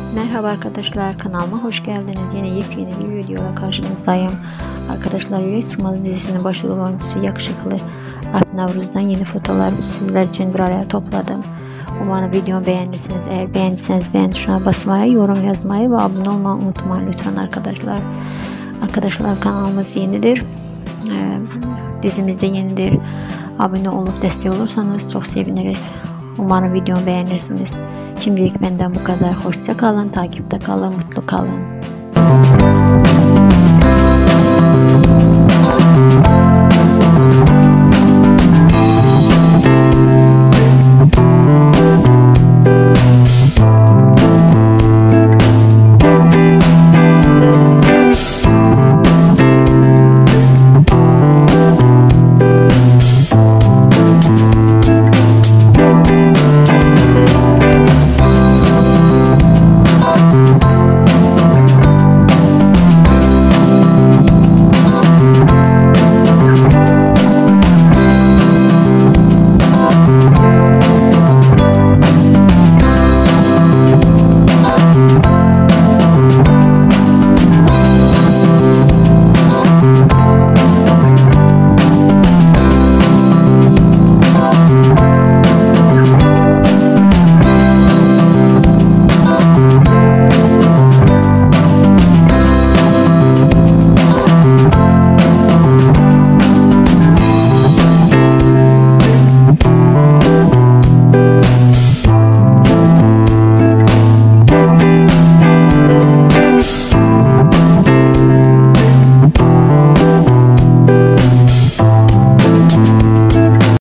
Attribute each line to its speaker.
Speaker 1: Merhaba arkadaşlar, kanalıma hoş geldiniz. Yine yepyeni bir videoyla karşınızdayım. Arkadaşlar, Yürek Sıkmaz dizisinin başrol oyuncusu yakışıklı Alp Navruz'dan yeni fotoğraflar sizler için bir araya topladım. Umarım videomu beğenirsiniz. Eğer beğendiyseniz beğen tuşuna basmayı, yorum yazmayı ve abone olmayı unutmayın lütfen arkadaşlar. Arkadaşlar, kanalımız yenidir. Dizimiz de yenidir. Abone olup destek olursanız çok seviniriz. Umarım videomu beğenirsiniz. Şimdilik benden bu kadar. Hoşça kalın, takipte kalın, mutlu kalın.